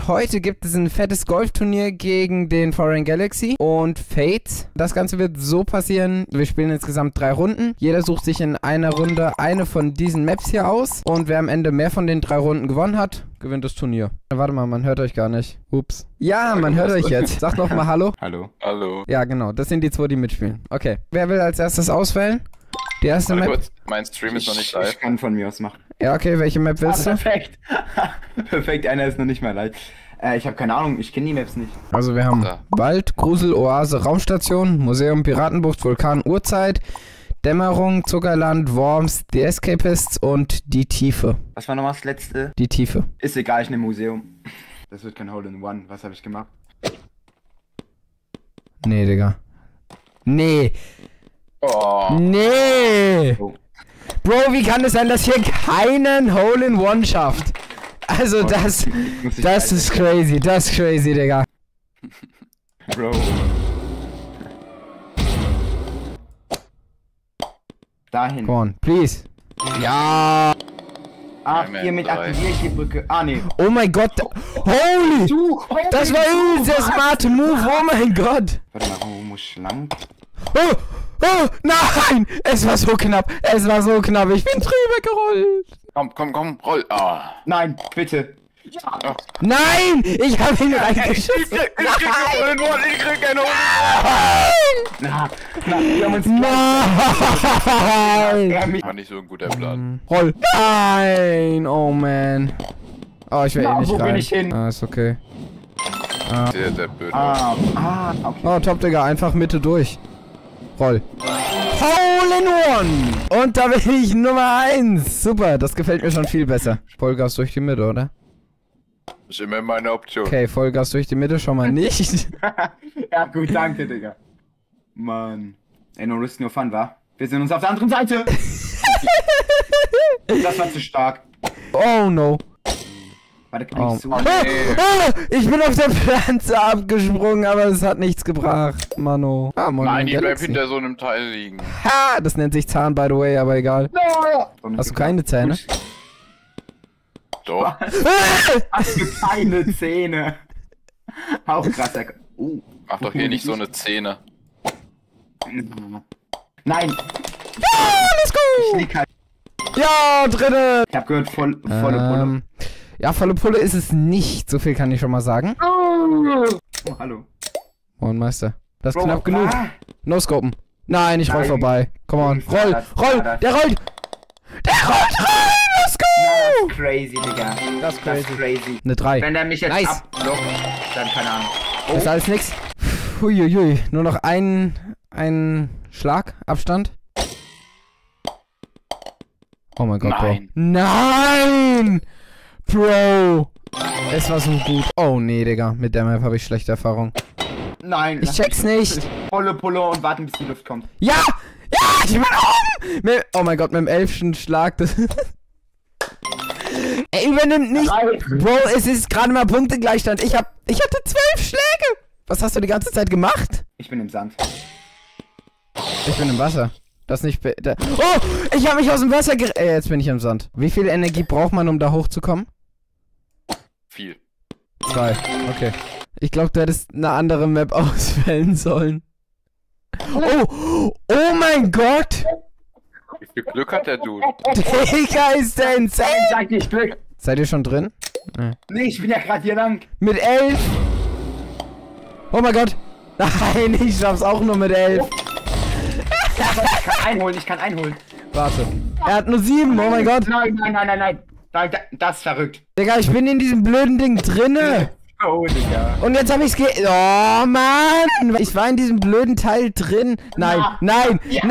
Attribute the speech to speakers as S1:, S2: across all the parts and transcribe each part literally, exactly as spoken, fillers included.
S1: Und heute gibt es ein fettes Golfturnier gegen den Foreign Galaxy und Fate. Das Ganze wird so passieren, wir spielen insgesamt drei Runden. Jeder sucht sich in einer Runde eine von diesen Maps hier aus. Und wer am Ende mehr von den drei Runden gewonnen hat, gewinnt das Turnier. Warte mal, man hört euch gar nicht. Ups. Ja, man hört euch jetzt. Sagt noch mal Hallo.
S2: Hallo.
S3: Hallo.
S1: Ja, genau. Das sind die zwei, die mitspielen. Okay. Wer will als erstes auswählen? Die erste Map.
S3: Kurz, mein Stream ist noch nicht live.
S2: Ich kann von mir aus machen.
S1: Ja, okay. Welche Map willst
S2: ah,
S1: du?
S2: Perfekt. Perfekt, einer ist noch nicht mal live. Äh, ich habe keine Ahnung, ich kenne die Maps nicht.
S1: Also wir haben
S3: Da.
S1: Wald, Grusel, Oase, Raumstation, Museum, Piratenbucht, Vulkan, Uhrzeit, Dämmerung, Zuckerland, Worms, die Escapists und die Tiefe.
S2: Was war nochmal das letzte?
S1: Die Tiefe.
S2: Ist egal, ich nehme Museum. Das wird kein Hole in One. Was habe ich gemacht?
S1: Nee, Digga. Nee.
S3: Oh.
S1: Nee.
S2: Oh.
S1: Bro, wie kann es sein, dass hier keinen Hole in One schafft? Also
S2: Oh,
S1: das,
S2: muss ich
S1: das ist crazy, das ist crazy, Digga.
S2: Bro. Dahin.
S1: Come on, please. Ja.
S2: Ach,
S3: Nein,
S2: hier mit
S3: drei.
S2: aktiviere ich die Brücke. Ah, nee.
S1: Oh mein Gott. Holy.
S2: Du,
S1: Das war übelst der smarte Move, oh mein Gott.
S2: Warte mal, wo muss schlank?
S1: Oh, oh, nein. Es war so knapp, es war so knapp. Ich bin drüber gerollt.
S3: Komm, komm, komm, roll. Ah.
S2: Nein, bitte.
S3: Oh.
S1: Nein, ich habe ihn reingeschossen.
S3: Ich krieg einen Hole, ich krieg einen Hole.
S2: Na, na, wir haben uns
S1: Nein.
S2: Ja, mich-
S3: War nicht so ein guter Plan.
S1: Roll. Nein, oh man. Oh, ich werde
S2: Na,
S1: eh nicht
S2: wo bin
S1: rein.
S2: ich hin?
S1: Ah, ist okay.
S3: Sehr, sehr blöd.
S2: Ah, ah, okay.
S1: Oh, top, Digga, einfach Mitte durch. Roll. Hole in One! Und da bin ich Nummer eins. Super, das gefällt mir schon viel besser. Vollgas durch die Mitte, oder?
S3: Ist immer meine Option.
S1: Okay, Vollgas durch die Mitte schon mal nicht.
S2: Ja, gut, danke, Digga. Mann. Ey, no risk, no fun, wa? Wir sind uns auf der anderen Seite. Das war zu stark.
S1: Oh no.
S2: Warte, kann
S1: Oh.
S2: ich so?
S1: Oh, oh, ich bin auf der Pflanze abgesprungen, aber es hat nichts gebracht. Mano. Ah, Moin,
S3: Nein, die bleibt
S1: Galaxy.
S3: hinter so einem Teil liegen.
S1: Ha, das nennt sich Zahn, by the way, aber egal. Hast du keine Zähne?
S3: Doch.
S2: Hast du keine Zähne? Auch krasser. Uh.
S3: Mach doch hier nicht so eine Szene.
S2: Nein,
S1: Ja, let's
S2: ich
S1: go!
S2: lieg halt.
S1: Ja, dritte!
S2: Ich hab gehört, voll, volle Pulle.
S1: Ähm, ja, volle Pulle ist es nicht. So viel kann ich schon mal sagen.
S2: Oh, hallo.
S1: Moin, Meister. Das ist
S2: Bro,
S1: knapp genug.
S2: ah,
S1: No-scopen. Nein, ich roll
S2: Nein.
S1: vorbei. Come on.
S2: Ja,
S1: Roll,
S2: das-
S1: roll.
S2: ja, das-
S1: Der rollt. Der rollt rein. Let's
S2: Na, das
S1: go.
S2: ist crazy, Digga.
S1: Das ist
S2: Das ist
S1: crazy.
S2: crazy.
S1: Eine drei.
S2: Wenn der mich jetzt
S1: Nice.
S2: abblockt, dann keine Ahnung. Oh,
S1: Ist alles nix. Huiuiui. Nur noch ein, ein Schlag. Abstand. Oh mein Gott,
S3: Nein.
S1: Bro. Nein! Bro! Es war so gut. Oh nee, Digga. Mit der Map habe ich schlechte Erfahrung.
S2: nein.
S1: Ich check's nicht.
S2: Volle Pulle und warten, bis die Luft kommt.
S1: Ja! Ja! Ich bin oben! Mit, oh mein Gott, mit dem elften Schlag. Das er übernimmt nicht. Bro, es ist gerade mal Punktegleichstand. Ich hab. Ich hatte zwölf Schläge! Was hast du die ganze Zeit gemacht?
S2: Ich bin im Sand.
S1: Ich bin im Wasser. Das nicht. be- Da oh! Ich habe mich aus dem Wasser ger. Äh, jetzt bin ich im Sand. Wie viel Energie braucht man, um da hochzukommen?
S3: Viel.
S1: Zwei. Okay. Ich glaube, du hättest eine andere Map auswählen sollen. Oh! Oh mein Gott!
S3: Wie viel Glück hat der Dude?
S1: Digga, ist der insane!
S2: Sag dir Glück.
S1: Seid ihr schon drin?
S2: Nee, ich bin ja gerade hier lang.
S1: Mit elf! Oh mein Gott! Nein, ich schaff's auch nur mit elf.
S2: Ich kann einholen, ich kann einholen.
S1: Warte. Er hat nur sieben, oh mein Gott.
S2: Nein, nein, nein, nein, nein. Nein, da- das ist verrückt.
S1: Digga, ich bin in diesem blöden Ding drinne.
S2: Oh, Digga.
S1: Und jetzt hab ich's ge... Oh Mann! Ich war in diesem blöden Teil drin. Nein,
S2: Ja.
S1: nein,
S2: Ja.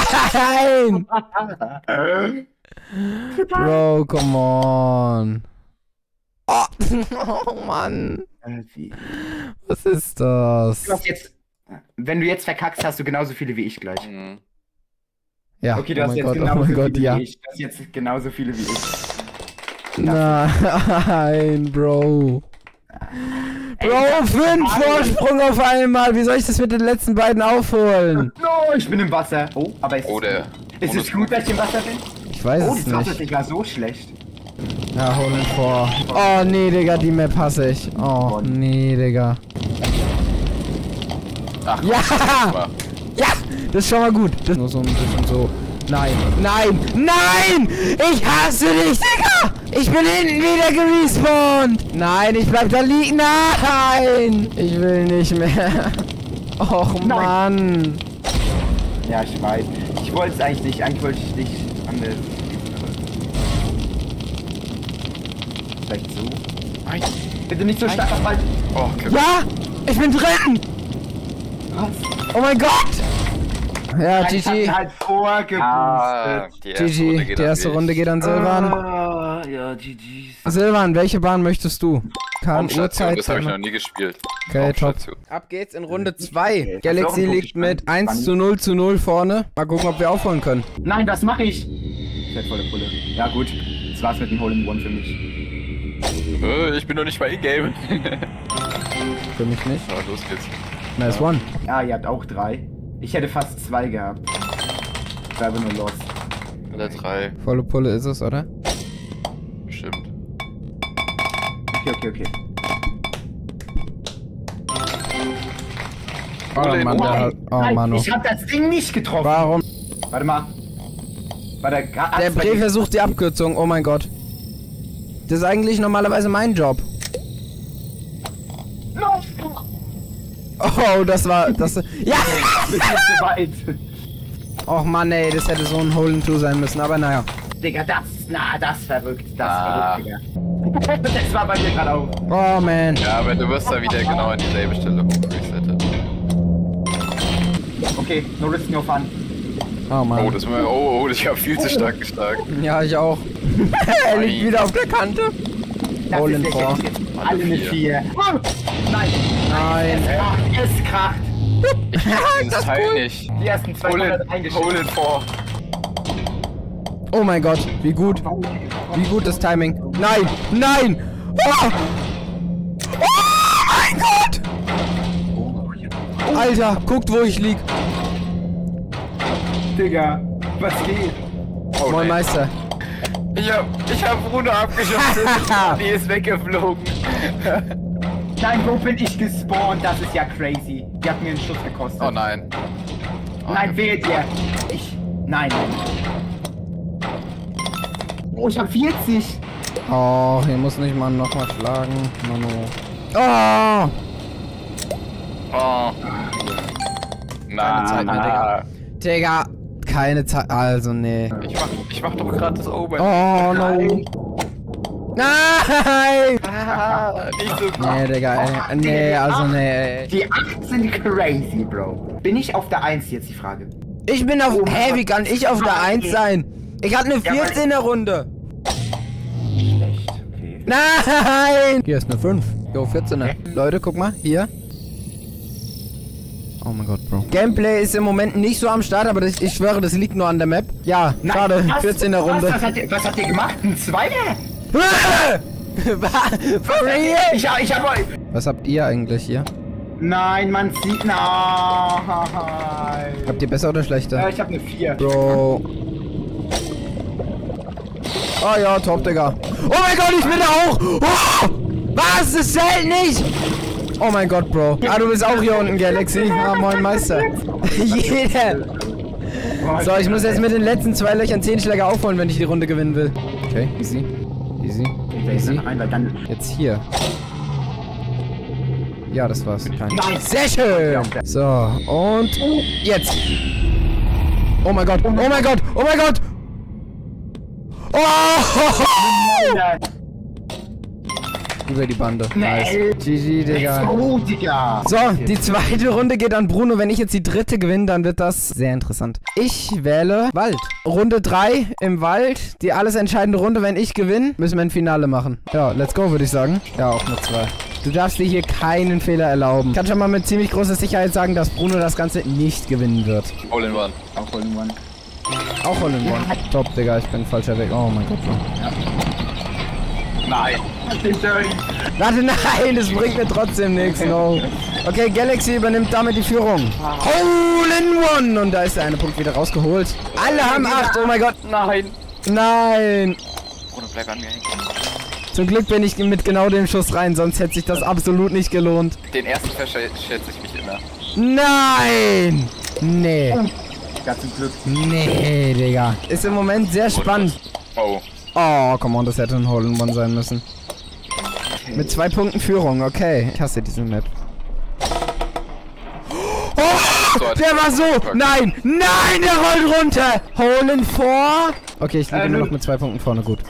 S1: nein! Bro, come on. Oh, oh Mann.
S2: Äh, wie-
S1: Was ist das?
S2: Du hast jetzt, wenn du jetzt verkackst, hast du genauso viele wie ich gleich.
S3: Mhm.
S1: Ja,
S2: Okay, du
S1: oh
S2: hast
S1: mein
S2: jetzt
S1: Gott, oh
S2: genauso
S1: mein Gott,
S2: viele
S1: ja.
S2: wie ich. Du hast jetzt genauso viele wie ich.
S1: Nein, Bro. Bro, fünf Vorsprung auf einmal. Wie soll ich das mit den letzten beiden aufholen?
S2: No, ich bin im Wasser. Oh, aber ist,
S3: Oh, der.
S2: ist es gut, dass ich im Wasser bin?
S1: Ich weiß
S2: Oh,
S1: es
S2: die Wasser
S1: nicht.
S2: ist gar so schlecht.
S1: Ja, hol ihn vor. Oh, nee, Digga, die Map hasse ich. Oh, nee, Digga.
S3: Ach,
S1: Ja!
S3: mal.
S1: Ja! Das ist schon mal gut. Das ist nur so ein bisschen so. Nein, nein, nein! Ich hasse dich, Digga! Ich bin hinten wieder gerespawnt! Nein, ich bleib da liegen. Nein! Ich will nicht mehr. Och,
S2: Nein.
S1: Mann.
S2: Ja, ich weiß. Ich wollte es eigentlich nicht. Eigentlich wollte ich dich anders. Vielleicht so. Nein. Bitte nicht so stark auf Ball.
S3: Oh, Glück.
S1: Ja! Ich bin drin!
S2: Was?
S1: Oh mein Gott! Ja,
S2: Ich hab
S1: G G.
S2: halt vorgeboostet.
S3: Ah, die erste
S1: G G.
S3: Runde geht
S1: Die
S3: an
S1: erste
S3: mich.
S1: Runde geht an Silvan.
S2: Ah, ja, G G's.
S1: Silvan, welche Bahn möchtest du? Kann
S3: Raumstation,
S1: Uhrzeit.
S3: das habe ich noch nie gespielt.
S1: Okay, top.
S3: Raumstation.
S1: Ab geht's in Runde zwei.
S2: Okay.
S1: Galaxy
S2: Hast du auch einen
S1: liegt mit
S2: Punkt
S1: eins zu null zu null vorne. Mal gucken, ob wir aufholen können.
S2: Nein, das mache ich. Ich werd volle Pulle. Ja gut, das war's mit dem Hole in One für mich.
S3: Äh, Ich bin noch nicht mal in-game.
S1: Für mich nicht.
S3: So, los geht's.
S1: Nice one.
S2: Ja, ihr habt auch drei. Ich hätte fast zwei gehabt. Ich war aber nur lost.
S3: Alle drei,
S1: Volle Pulle ist es, oder?
S3: bestimmt.
S2: Okay, okay, okay.
S1: Oh Mann, der hat. Oh
S2: Nein,
S1: Mann.
S2: ich hab das Ding nicht getroffen.
S1: Warum?
S2: Warte mal. Warte,
S1: Der Bre versucht die Abkürzung. Oh mein Gott. Das ist eigentlich normalerweise mein Job. Oh, das war. Das. Ja!
S2: Bist du zu weit?
S1: Och Mann, ey, das hätte so ein Hole in Two sein müssen, aber naja.
S2: Digga, das, na, das verrückt. Das
S3: Ah.
S2: verrückt, Digga. Das war bei mir gerade auch.
S1: Oh man.
S3: Ja, aber du wirst da wieder genau an dieselbe Stelle hochresettet.
S2: Okay, no risk, no fun.
S1: Oh Mann.
S3: Oh, das war, oh, oh, ich hab viel zu stark geschlagen.
S1: Ja, ich auch. Er liegt wieder auf der Kante.
S2: Das
S1: Hole
S2: ist
S1: in
S2: der
S1: Four.
S2: Gag. Alle eine vier. Oh, nein.
S1: Nein.
S2: Es kracht, es kracht.
S3: Ich krieg den
S1: Das ist
S3: Teil
S1: cool.
S3: nicht.
S2: Die ersten zwei
S3: Hole
S2: Monate
S3: in,
S2: eingeschickt.
S3: hole in vor.
S1: Oh mein Gott, wie gut. Wie gut das Timing. Nein, nein. Oh, oh mein Gott. Alter, guckt, wo ich lieg.
S2: Digga, was geht?
S3: Oh,
S1: Moin
S3: nee.
S1: Meister.
S3: Ich hab, ich hab Bruno abgeschossen. Die ist weggeflogen.
S2: Nein, wo bin ich gespawnt? Das ist ja crazy. Die hat mir einen Schuss gekostet.
S3: Oh nein. Oh,
S2: Nein, wählt ihr. Ich. Nein. Oh, ich hab vierzig.
S1: Oh, hier muss nicht mal nochmal schlagen. Mano. Oh.
S3: Oh. Na,
S1: Zeit mehr, Digga. Digga, keine Zeit. Also, nee.
S3: Ich mach, ich mach doch gerade das Ober.
S1: Oh, no. Nein!
S3: Ah, nicht so gut.
S1: Nee, Digga, ey. Nee, also, nee, ey.
S2: Die acht sind crazy, Bro. Bin ich auf der eins jetzt die Frage?
S1: Ich bin auf.
S2: Oh mein
S1: Hä,
S2: Gott.
S1: wie kann ich auf der eins sein? Ich hatte eine
S2: Ja, weil-
S1: vierzehn in der Runde.
S2: Schlecht, okay.
S1: Nein! Hier ist eine fünf. Jo, vierzehner. Leute, guck mal, hier. Oh mein Gott, Bro. Gameplay ist im Moment nicht so am Start, aber das, ich schwöre, das liegt nur an der Map. Ja,
S2: Nein,
S1: schade,
S2: was?
S1: vierzehner
S2: Was,
S1: Runde.
S2: was, habt ihr, was habt ihr gemacht? Ein Zweier?
S1: For real?
S2: Ich, ich hab euch.
S1: Was habt ihr eigentlich hier?
S2: Nein, man sieht. Nein.
S1: Habt ihr besser oder
S2: Ja,
S1: schlechter?
S2: ich hab eine vier.
S1: Bro. Oh ja, top, Digga. Oh mein Gott, ich bin da auch. Oh! Was? Das zählt nicht. Oh mein Gott, Bro. Ah, du bist auch hier unten, Galaxy. Ah, moin, Meister. Jeder. So, ich muss jetzt mit den letzten zwei Löchern zehn Schläge aufholen, wenn ich die Runde gewinnen will. Okay, easy. Easy. Easy.
S2: Ein, weil dann.
S1: Jetzt hier. Ja, das war's. Kein.
S2: Nein.
S1: Sehr schön. So, und jetzt. Oh mein Gott. Oh mein Gott. Oh mein Gott. Oh! Über die Bande. Nice. G G, Digga.
S2: Oh, Digga.
S1: So, die zweite Runde geht an Bruno. Wenn ich jetzt die dritte gewinne, dann wird das sehr interessant. Ich wähle Wald. Runde drei im Wald. Die alles entscheidende Runde. Wenn ich gewinne, müssen wir ein Finale machen. Ja, let's go, würde ich sagen. Ja, auch nur zwei. Du darfst dir hier keinen Fehler erlauben. Ich kann schon mal mit ziemlich großer Sicherheit sagen, dass Bruno das Ganze nicht gewinnen wird.
S3: All in one.
S2: Auch Hole in One.
S1: Auch Hole in One. Top, Digga, ich bin falscher Weg. Oh mein Gott.
S3: Nein.
S1: Warte, nein, das bringt mir trotzdem nichts. No. Okay, Galaxy übernimmt damit die Führung. Hole in One. Und da ist der eine Punkt wieder rausgeholt. Alle haben acht. Oh mein Gott.
S3: Nein.
S1: Nein.
S3: Bruno, bleib an mir hängen.
S1: Zum Glück bin ich mit genau dem Schuss rein, sonst hätte sich das absolut nicht gelohnt.
S3: Den ersten verschätze ich mich immer.
S1: Nein! Nee.
S2: Ja, zum Glück.
S1: Nee, Digga. Ist im Moment sehr spannend.
S3: Oh.
S1: Oh, come on, das hätte ein Hole-in-One sein müssen. Mit zwei Punkten Führung, okay. Ich hasse diese Map. Oh, der war so! Nein! Nein, der rollt runter! Hole in four! Okay, ich liege
S2: Äh,
S1: nur
S2: nö.
S1: noch mit zwei Punkten vorne, gut.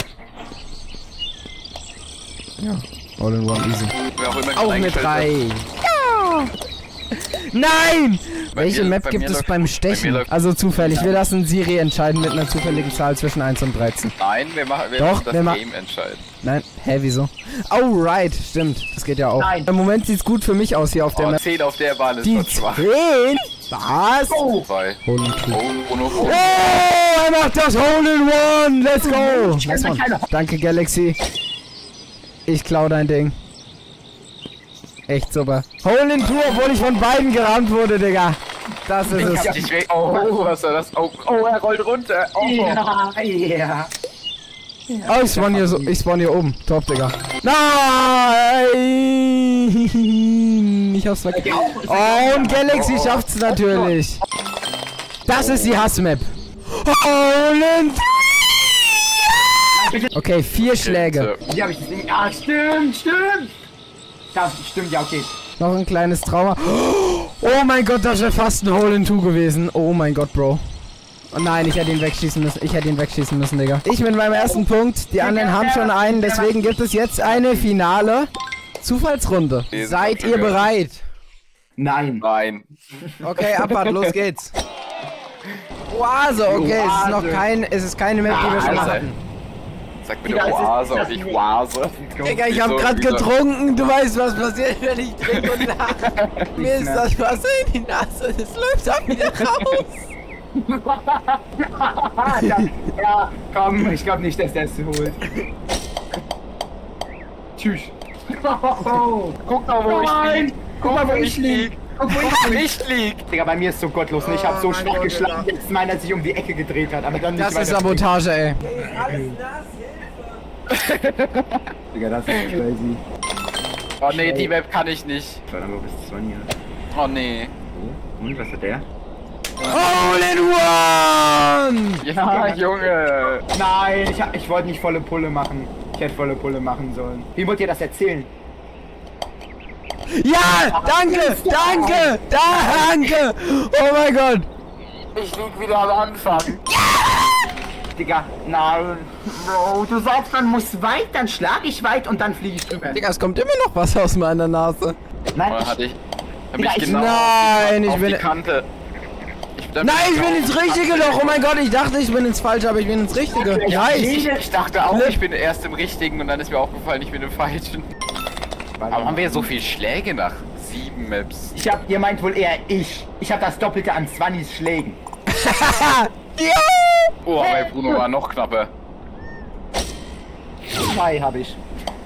S1: Ja, Hole in one, easy.
S3: Wer auch, immer
S1: Auch mit
S3: eingestellt
S1: drei.
S3: wird.
S1: Ja! Nein!
S3: Bei
S1: Welche
S3: mir-
S1: Map
S3: bei
S1: gibt
S3: mir
S1: es
S3: läuft-
S1: beim
S3: bei mir
S1: Stechen?
S3: läuft-
S1: Also zufällig. Wir lassen Siri entscheiden mit einer zufälligen Zahl zwischen eins und dreizehn.
S3: Nein, wir machen wir
S1: Doch,
S3: lassen das
S1: wir ma-
S3: Game entscheiden.
S1: Nein, hä, wieso? Oh, right, stimmt. Das geht ja auch.
S2: Nein.
S1: Im Moment sieht's gut für mich aus hier auf der
S3: Oh,
S1: Map.
S3: zehn auf der Bahn ist
S1: Die
S3: schon schwach.
S1: zehn? Was? Oh,
S3: Zwei.
S1: Hole in two.
S3: Oh, Bruno. Oh.
S1: er macht das Hole in one. Let's go.
S2: Ich
S1: Nice
S2: kann
S1: one.
S2: keine-
S1: Danke, Galaxy. Ich klau dein Ding. Echt super. Hole in two, obwohl ich von beiden gerammt wurde, Digga. Das ist es.
S3: Ich weg. Oh, was war das? Oh, oh, er rollt runter. Oh.
S2: Ja, ja.
S1: Oh, ich spawn hier so, ich spawn hier oben. Top, Digga. Nein! Ich hab's weg. Oh, und Galaxy schafft's natürlich. Das ist die Hassmap. Hole in Okay, vier Schläge.
S2: Hier habe ich das Ding. Ah, stimmt, stimmt. Das stimmt, ja, okay.
S1: Noch ein kleines Trauma. Oh mein Gott, das wäre fast ein Hole in two gewesen. Oh mein Gott, Bro. Oh nein, ich hätte ihn wegschießen müssen. Ich hätte ihn wegschießen müssen, Digga. Ich bin beim ersten Punkt. Die anderen haben schon einen. Deswegen gibt es jetzt eine finale Zufallsrunde. Seid ihr bereit?
S2: Nein.
S3: Nein.
S1: Okay, Abfahrt, los geht's. Oase, okay. Es ist noch kein, es ist keine Map, die wir schon mal hatten.
S3: Sag bitte
S2: Digga, es ist-
S3: Oase
S2: das
S3: und nicht
S2: ist-
S3: Oase.
S1: Digga, ich hab
S3: Wieso-
S1: grad
S3: wieso?
S1: getrunken. Du weißt, was passiert, wenn ich trinke und lache. Mir ist das Wasser in die Nase. Es läuft auch wieder raus.
S2: ja, ja, komm, ich glaube nicht, dass der es holt. Tschüss.
S3: Guck mal, wo ich
S2: Nein.
S3: lieg.
S2: Guck mal, wo ich lieg. Guck, wo
S3: Guck mal, wo
S2: ich lieg.
S3: ich lieg.
S2: Digga, bei mir ist so gottlos. Und ich habe
S1: Oh
S2: so
S1: mein
S2: schwach
S1: Gott,
S2: geschlagen, jetzt meiner sich um die Ecke gedreht hat. Aber dann nicht
S1: Das ist
S2: weiter springen.
S1: Sabotage, ey.
S2: Digga, das ist crazy.
S3: Oh nee, die Map kann ich nicht.
S2: Warte mal, wo bist du hier?
S3: Oh nee.
S2: Oh, und was hat der?
S1: Hole in one!
S3: Ja, Junge.
S2: Nein, ich, hab- ich wollte nicht volle Pulle machen. Ich hätte volle Pulle machen sollen. Wie wollt ihr das erzählen?
S1: Ja, danke, danke, danke. Oh mein Gott.
S3: Ich lieg wieder am Anfang.
S2: Digga, nein. Bro, du sagst, man muss weit, dann schlag ich weit und dann fliege ich drüber.
S1: Digga, es kommt immer noch was aus meiner Nase.
S2: Nein,
S3: Oder hatte ich. Hab
S2: Digga,
S3: ich
S2: ich-
S3: genau
S1: Nein, ich
S3: auf
S1: bin-
S3: die Kante. Ich, dann
S1: Nein, ich
S3: genau-
S1: bin ins richtige Loch. Oh mein Gott, ich dachte, ich bin ins falsche, aber ich bin ins richtige. Nice.
S3: Ich dachte auch, ich bin erst im richtigen und dann ist mir aufgefallen, ich bin im falschen. Aber haben wir so viele Schläge nach sieben Maps?
S2: Ich hab, ihr meint wohl eher ich. Ich hab das Doppelte an Swannys Schlägen.
S1: Ja.
S3: Oh, bei Bruno war noch knapper.
S2: Zwei habe ich.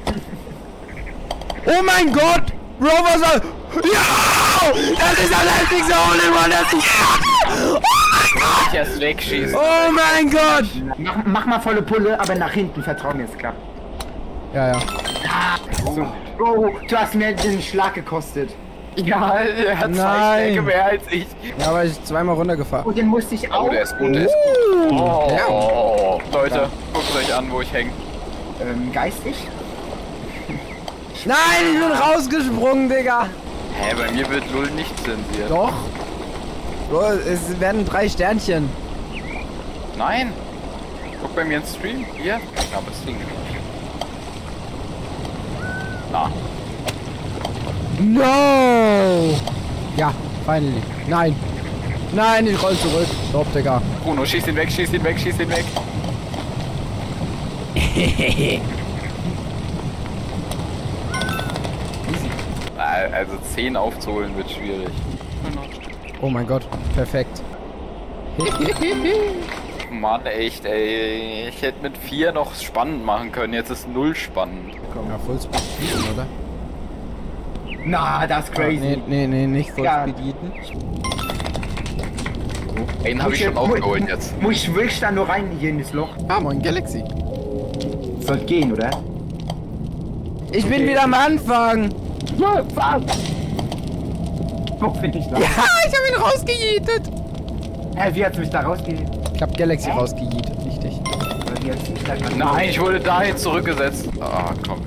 S1: Oh mein Gott. Bro, was war... Ja! Das ist das heftigste Hole in one. Das ist...
S3: Ich erst wegschießen.
S1: Oh mein Gott.
S2: Mach, mach mal volle Pulle, aber nach hinten, vertrau mir, es klappt.
S1: Ja, ja.
S2: So. Bro, du hast mir den Schlag gekostet.
S3: Ja, er hat zwei
S1: Nein.
S3: Schläge mehr als ich.
S1: Ja, aber ich zweimal runtergefahren.
S2: Und den musste ich auch.
S3: Oh, der ist gut, der ist gut. Oh,
S1: Ja.
S3: Leute, guckt euch an, wo ich hänge.
S2: Ähm, geistig?
S1: Nein, ich bin rausgesprungen, Digga.
S3: Hä, bei mir wird Lull nicht zensiert.
S1: Doch. Bro, es werden drei Sternchen.
S3: Nein. Guck bei mir ins Stream. Hier. Aber es ging. Na.
S1: No! Ja, finally. Nein. Nein, ich roll zurück. Top, Digga.
S3: Bruno, schieß ihn weg, schieß ihn weg, schieß ihn weg. Also zehn aufzuholen wird schwierig.
S1: Oh mein Gott, perfekt.
S3: Mann, echt, ey. Ich hätte mit vier noch spannend machen können. Jetzt ist null spannend.
S1: Ja, Fullspeed, oder?
S2: Na, das ist crazy.
S1: Nee, nee, nee, nicht
S2: Ja.
S1: Fullspeed eaten.
S3: Den habe ich schon aufgeholt jetzt.
S2: Muss ich wirklich da nur rein hier in das Loch?
S1: Ah, moin Galaxy.
S2: Sollte gehen, oder?
S1: Ich bin
S2: Okay.
S1: wieder am Anfang.
S2: Ja, fuck. Wo find ich da?
S1: Ja, ich habe ihn rausgejietet.
S2: Hä, wie hat's mich da rausgejagt?
S1: Ich habe Galaxy
S2: Hä?
S1: rausgejietet, richtig.
S2: Oder wie hat's mich da gerade-
S3: Nein, ich wurde dahin zurückgesetzt. Ah, komm.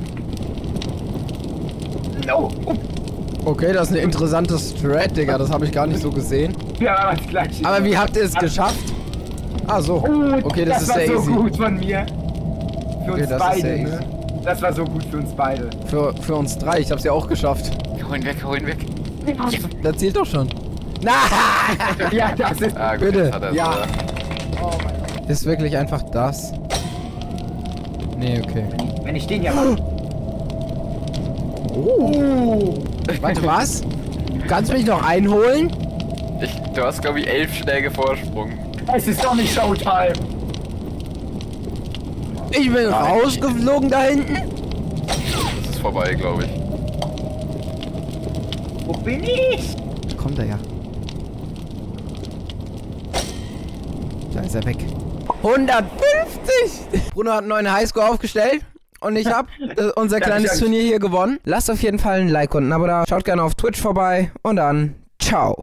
S2: No. Oh.
S1: Okay, das ist eine interessante Strat, Digga. Das habe ich gar nicht so gesehen.
S2: Ja, aber das gleiche.
S1: Aber wie habt ihr es geschafft? Ah, so.
S2: Oh,
S1: Okay, das,
S2: das
S1: ist
S2: war
S1: sehr
S2: so
S1: easy.
S2: gut von mir. Für
S1: Okay,
S2: uns
S1: das ist
S2: beide,
S1: sehr
S2: ne? Das war so gut für uns beide.
S1: Für, für uns drei. Ich hab's ja auch geschafft.
S3: Hol ihn weg, hol ihn weg.
S1: Das zählt doch schon. Na!
S2: Ja, das ist...
S3: Ah, gut,
S1: Bitte.
S3: jetzt hat er's,
S2: Ja.
S3: oder?
S2: Oh mein Gott.
S1: Ist wirklich einfach das? Nee, okay.
S2: Wenn ich den hier mache.
S1: Oh. Warte, was? Du kannst mich noch einholen?
S3: Ich, du hast, glaube ich, elf Schläge Vorsprung.
S2: Es ist doch nicht Showtime.
S1: Ich bin rausgeflogen da hinten.
S3: Das ist vorbei, glaube ich.
S2: Wo bin ich?
S1: Kommt er ja. Da ist er weg. hundertfünfzig! Bruno hat einen neuen Highscore aufgestellt. Und ich habe äh, unser kleines
S2: Danke.
S1: Turnier hier gewonnen. Lasst auf jeden Fall ein Like und ein Abo da. Schaut gerne auf Twitch vorbei. Und dann, ciao.